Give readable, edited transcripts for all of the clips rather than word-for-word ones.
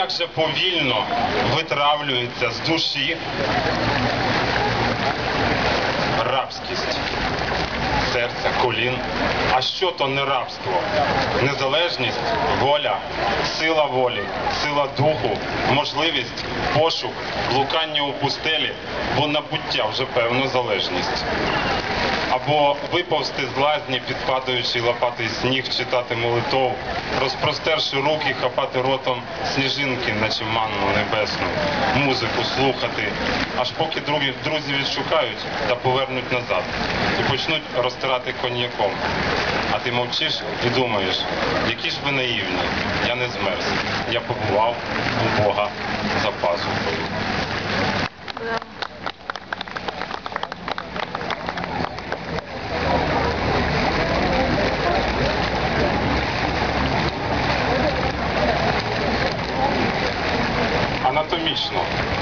як же повільно витравлюється з душі рабськість серця, колін. А що то не рабство? Незалежність, воля, сила волі, сила духу, можливість, пошук, блукання у пустелі, бо набуття вже певна залежність. Або виповзти з лазні, підпадаючи лопатий сніг, читати молитов, розпростерши руки, хапати ротом сніжинки, наче манну небесну, музику слухати, аж поки друзі відшукають та повернуть назад і почнуть розтирати коньяком. А ти мовчиш і думаєш, які ж ви наївні, я не змерз, я побував у Бога за пазухою. Анатомічно.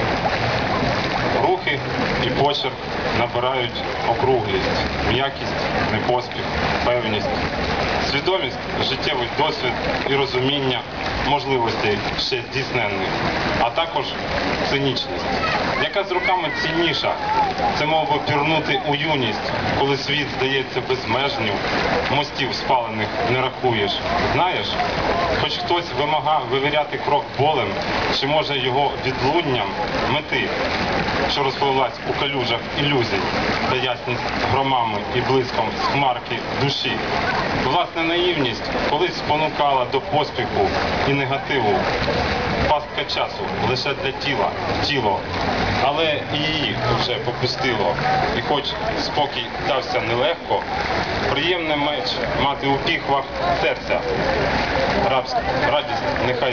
Рухи і почерк набирають округлість, м'якість, непоспіх, певність, свідомість, життєвий досвід і розуміння можливостей ще здійсненних, а також цинічність, яка з роками цінніша. Це мов би пірнути у юність, коли світ здається безмежним, мостів спалених не рахуєш. Знаєш, хоч хтось вимагав вивіряти крок болем, чи може його відлунням мети, що розпливлась у калюжах ілюзій, та ясність громами і блиском з хмарки душі. Власне, наївність колись спонукала до поспіху і негативу. Пастка часу лише для тіла, тіло, але і її вже попустило. І хоч спокій дався нелегко, приємне меч мати у піхвах серця. Радість нехай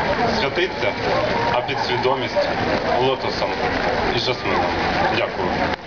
святиться, а підсвідомість лотосом і жасмином. Дякую.